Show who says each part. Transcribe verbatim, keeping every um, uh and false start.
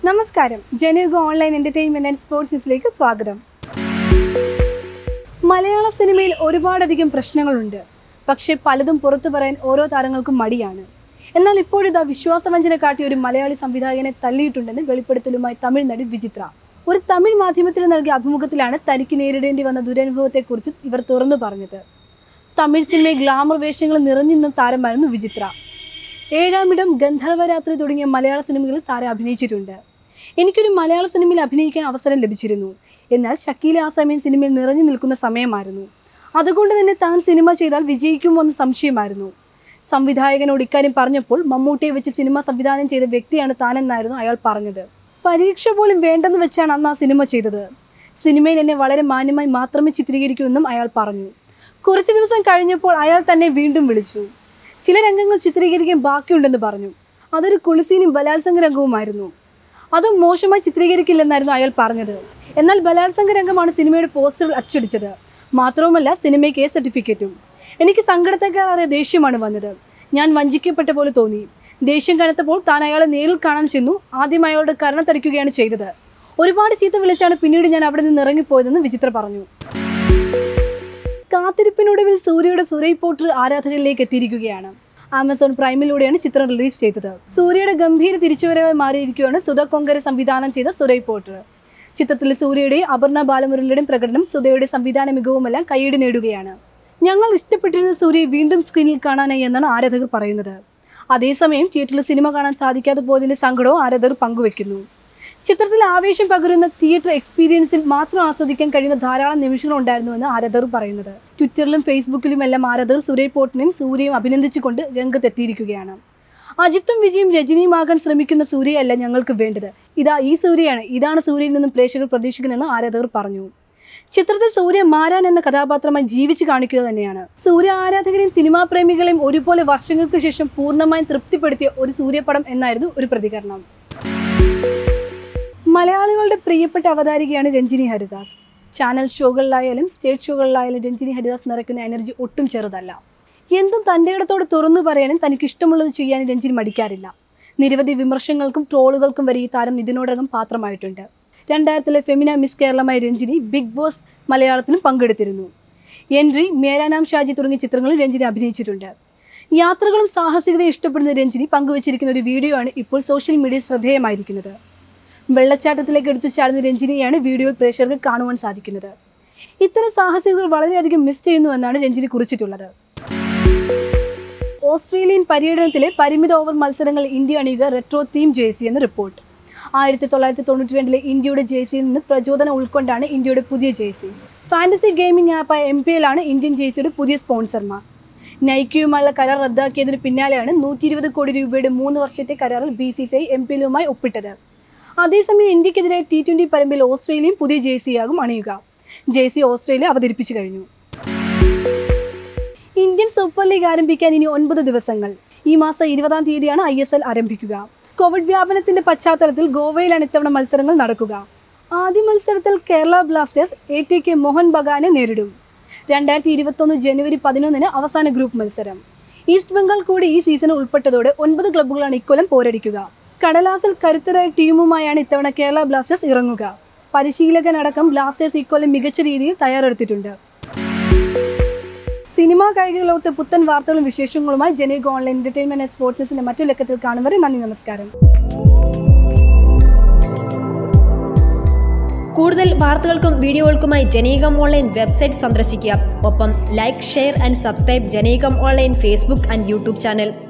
Speaker 1: നമസ്കാരം, Janayugom online entertainment and സ്പോർട്സിലേക്ക് സ്വാഗതം. മലയാള സിനിമയിൽ ഒരുപാടധികം പ്രശ്നങ്ങളുണ്ട്. പക്ഷേ പലതും പുറത്തു പറയാൻ ഓരോ താരങ്ങൾക്കും മടിയാണ്. എന്നാൽ ഇപ്പോഴിതാ വിശ്വാസവഞ്ചന കാട്ടിയ ഒരു മലയാളി സംവിധായകനെ തല്ലിയിട്ടുണ്ടെന്ന് വെളിപ്പെടുത്തലുമായി തമിഴ് നടി വിചിത്ര. ഒരു തമിഴ് മാധ്യമത്തിന് നൽകിയ അഭിമുഖത്തിലാണ് തനിക്ക് നേരിടേണ്ടി വന്ന ദുരനുഭവത്തെക്കുറിച്ച് ഇവർ തുറന്നു പറഞ്ഞത്. തമിഴ് സിനിമയിൽ ഗ്ലാമർ വേഷങ്ങൾ നിറഞ്ഞിരുന്ന താരമായിരുന്നു വിചിത്ര. ഏഴാമിടം, ഗന്ധർവരാത്രി തുടങ്ങിയ മലയാള സിനിമകളിൽ താരം അഭിനയിച്ചിട്ടുണ്ട്. എനിക്കൊരു മലയാള സിനിമയിൽ അഭിനയിക്കാൻ അവസരം ലഭിച്ചിരുന്നു. എന്നാൽ ഷക്കീല ആ സമയം സിനിമയിൽ നിറഞ്ഞു നിൽക്കുന്ന സമയമായിരുന്നു. അതുകൊണ്ട് തന്നെ താൻ സിനിമ ചെയ്താൽ വിജയിക്കുമോ എന്ന സംശയമായിരുന്നു. സംവിധായകനോട് ഇക്കാര്യം പറഞ്ഞപ്പോൾ മമ്മൂട്ടിയെ വെച്ച് സിനിമ സംവിധാനം ചെയ്ത വ്യക്തിയാണ് താനെന്നായിരുന്നു അയാൾ പറഞ്ഞത്. പരീക്ഷ പോലും വേണ്ടെന്ന് വെച്ചാണ് അന്ന് ആ സിനിമ ചെയ്തത്. സിനിമയിൽ എന്നെ വളരെ മാന്യമായി മാത്രമേ ചിത്രീകരിക്കൂ എന്നും അയാൾ പറഞ്ഞു. കുറച്ചു ദിവസം കഴിഞ്ഞപ്പോൾ അയാൾ തന്നെ വീണ്ടും വിളിച്ചു. ചില രംഗങ്ങൾ ചിത്രീകരിക്കാൻ ബാക്കിയുണ്ടെന്ന് പറഞ്ഞു. അതൊരു കുളിസീനും ബലാത്സംഗ രംഗവുമായിരുന്നു. അതും മോശമായി ചിത്രീകരിക്കില്ലെന്നായിരുന്നു അയാൾ പറഞ്ഞത്. എന്നാൽ ബലാത്സംഗ രംഗമാണ് സിനിമയുടെ പോസ്റ്ററിൽ അച്ചടിച്ചത്. മാത്രവുമല്ല സിനിമയ്ക്ക് എ സർട്ടിഫിക്കറ്റും. എനിക്ക് സങ്കടത്തെക്കാളേറെ ദേഷ്യമാണ് വന്നത്. ഞാൻ വഞ്ചിക്കപ്പെട്ട പോലെ തോന്നി. ദേഷ്യം കനത്തപ്പോൾ താൻ അയാളെ നേരിൽ കാണാൻ ചെന്നു. ആദ്യം അയാളുടെ കരണത്തടിക്കുകയാണ് ചെയ്തത്. ഒരുപാട് ചീത്ത വിളിച്ചാണ് പിന്നീട് ഞാൻ അവിടെ നിന്ന് ഇറങ്ങിപ്പോയതെന്ന് വിചിത്ര പറഞ്ഞു. കാത്തിരിപ്പിനൊടുവിൽ സൂര്യയുടെ സുരൈ പോട്രു ആരാധകരിലേക്ക് എത്തിയിരിക്കുകയാണ്. ആമസോൺ പ്രൈമിലൂടെയാണ് ചിത്രം റിലീസ് ചെയ്തത്. സൂര്യയുടെ ഗംഭീര തിരിച്ചുവരവായി മാറിയിരിക്കുകയാണ് സുധ കൊങ്കര സംവിധാനം ചെയ്ത സുരൈ പോട്രു. ചിത്രത്തിലെ സൂര്യയുടെയും അപർണ ബാലമുരളിയുടെയും പ്രകടനം, സുധയുടെ സംവിധാന മികവുമെല്ലാം കൈയടി നേടുകയാണ്. ഞങ്ങൾ ഇഷ്ടപ്പെട്ടിരുന്ന സൂര്യയെ വീണ്ടും സ്ക്രീനിൽ കാണാനായി എന്നാണ് ആരാധകർ പറയുന്നത്. അതേസമയം തിയേറ്ററിൽ സിനിമ കാണാൻ സാധിക്കാതെ പോയതിന്റെ സങ്കടവും ആരാധകർ പങ്കുവെക്കുന്നു. ചിത്രത്തിൽ ആവേശം പകരുന്ന തിയേറ്റർ എക്സ്പീരിയൻസിൽ മാത്രം ആസ്വദിക്കാൻ കഴിയുന്ന ധാരാളം നിമിഷങ്ങൾ ഉണ്ടായിരുന്നുവെന്ന് ആരാധകർ പറയുന്നത്. ട്വിറ്ററിലും ഫേസ്ബുക്കിലും എല്ലാം ആരാധകർ സുരൈ പോട്രുവിനെയും സൂര്യയും അഭിനന്ദിച്ചുകൊണ്ട് രംഗത്തെത്തിയിരിക്കുകയാണ്. അജിത്തും വിജയും രജനിയുമാകാൻ ശ്രമിക്കുന്ന സൂര്യയല്ല ഞങ്ങൾക്ക് വേണ്ടത്. ഇതാ ഈ സൂര്യയാണ്. ഇതാണ് സൂര്യയിൽ നിന്നും പ്രേക്ഷകർ പ്രതീക്ഷിക്കുന്നതെന്ന് ആരാധകർ പറഞ്ഞു. ചിത്രത്തിൽ സൂര്യ മാരാൻ എന്ന കഥാപാത്രമായി ജീവിച്ചു കാണിക്കുക തന്നെയാണ്. സൂര്യ ആരാധകരെയും സിനിമാ പ്രേമികളെയും ഒരുപോലെ വർഷങ്ങൾക്ക് ശേഷം പൂർണ്ണമായും തൃപ്തിപ്പെടുത്തിയ ഒരു സൂര്യപടം എന്നായിരുന്നു ഒരു പ്രതികരണം. മലയാളികളുടെ പ്രിയപ്പെട്ട അവതാരികയാണ് രഞ്ജിനി ഹരിദാസ്. ചാനൽ ഷോകളിലായാലും സ്റ്റേജ് ഷോകളിലായാലും രഞ്ജിനി ഹരിദാസ് നിറയ്ക്കുന്ന എനർജി ഒട്ടും ചെറുതല്ല. എന്തും തൻ്റെ ഇടത്തോട് തുറന്നു പറയാനും തനിക്ക് ഇഷ്ടമുള്ളത് ചെയ്യാനും രഞ്ജിനി മടിക്കാറില്ല. നിരവധി വിമർശനങ്ങൾക്കും ട്രോളുകൾക്കും വരെ ഈ താരം ഇതിനോടകം പാത്രമായിട്ടുണ്ട്. രണ്ടായിരത്തിലെ ഫെമിന മിസ് കേരളമായ രഞ്ജിനി ബിഗ് ബോസ് മലയാളത്തിലും പങ്കെടുത്തിരുന്നു. എൻട്രി, മേരാനാം ഷാജി തുടങ്ങിയ ചിത്രങ്ങളിൽ രഞ്ജിനി അഭിനയിച്ചിട്ടുണ്ട്. യാത്രകളും സാഹസികതയും ഇഷ്ടപ്പെടുന്ന രഞ്ജിനി പങ്കുവച്ചിരിക്കുന്ന ഒരു വീഡിയോ ആണ് ഇപ്പോൾ സോഷ്യൽ മീഡിയയിൽ ശ്രദ്ധേയമായിരിക്കുന്നത്. വെള്ളച്ചാട്ടത്തിലേക്ക് എടുത്തു ചാടുന്ന രഞ്ജിനിയാണ് വീഡിയോയിൽ പ്രേക്ഷകർക്ക് കാണുവാൻ സാധിക്കുന്നത്. ഇത്തരം സാഹസികതകൾ വളരെയധികം മിസ് ചെയ്യുന്നുവെന്നാണ് രഞ്ജിനി കുറിച്ചിട്ടുള്ളത്. ഓസ്ട്രേലിയൻ പര്യടനത്തിലെ പരിമിത ഓവർ മത്സരങ്ങൾ ഇന്ത്യ അണിയുക റെട്രോ തീം ജേഴ്സി എന്ന് റിപ്പോർട്ട്. ആയിരത്തി തൊള്ളായിരത്തി തൊണ്ണൂറ്റി രണ്ടിലെ ഇന്ത്യയുടെ ജേഴ്സിയിൽ നിന്ന് പ്രചോദനം ഉൾക്കൊണ്ടാണ് ഇന്ത്യയുടെ പുതിയ ജേഴ്സി. ഫാന്റസി ഗെയിമിംഗ് ആപ്പായ എം പി എല്ലാണ് ഇന്ത്യൻ ജേഴ്സിയുടെ പുതിയ സ്പോൺസർമാർ. നൈക്കിയുമായുള്ള കരാർ റദ്ദാക്കിയതിന് പിന്നാലെയാണ് നൂറ്റി ഇരുപത് കോടി രൂപയുടെ മൂന്ന് വർഷത്തെ കരാറിൽ B C C I M P എല്ലുമായി ഒപ്പിട്ടത്. അതേസമയം ഇന്ത്യക്കെതിരെ ടി ട്വന്റി പരമ്പിൽ ഓസ്ട്രേലിയയും പുതിയ ജേഴ്സിയാകും അണിയുക. ജേഴ്സി ഓസ്ട്രേലിയ അവതരിപ്പിച്ചു കഴിഞ്ഞു. ഇന്ത്യൻ സൂപ്പർ ലീഗ് ആരംഭിക്കാൻ ഇനി ഒൻപത് ദിവസങ്ങൾ. ഈ മാസം ഇരുപതാം തീയതിയാണ് ഐ എസ് എൽ ആരംഭിക്കുക. കോവിഡ് വ്യാപനത്തിന്റെ പശ്ചാത്തലത്തിൽ ഗോവയിലാണ് ഇത്തവണ മത്സരങ്ങൾ നടക്കുക. ആദ്യ മത്സരത്തിൽ Kerala blasters A T K Mohan ബഗാനെ നേരിടും. രണ്ടായിരത്തി ഇരുപത്തൊന്ന് ജനുവരി പതിനൊന്നിന് അവസാന ഗ്രൂപ്പ് മത്സരം. ഈസ്റ്റ് ബംഗാൾ കൂടി ഈ സീസണിൽ ഉൾപ്പെട്ടതോടെ ഒൻപത് ക്ലബ്ബുകളാണ് ഇക്കൊല്ലം പോരടിക്കുക. കടലാസിൽ കരുത്തരായ ടീമുമായാണ് ഇത്തവണ കേരള ബ്ലാസ്റ്റേഴ്സ് ഇറങ്ങുക. പരിശീലകനടക്കം ബ്ലാസ്റ്റേഴ്സ് ഇക്കൊല്ലം മികച്ച രീതിയിൽ തയ്യാറെടുത്തിട്ടുണ്ട്. സിനിമാ കായിക ലോകത്തെ പുത്തൻ വാർത്തകളും വിശേഷങ്ങളുമായി ജനയുഗം ഓൺലൈൻ എന്റർടൈൻമെന്റ് ആൻഡ് സ്പോർട്സിന്റെ മറ്റു ലക്കത്തിൽ കാണും വരെ നന്ദി, നമസ്കാരം.
Speaker 2: കൂടുതൽ വാർത്തകൾക്കും വീഡിയോകൾക്കുമായി ജനയുഗം ഓൺലൈൻ വെബ്സൈറ്റ് സന്ദർശിക്കുക. ഒപ്പം like, share and subscribe Janayugom online Facebook and YouTube channel.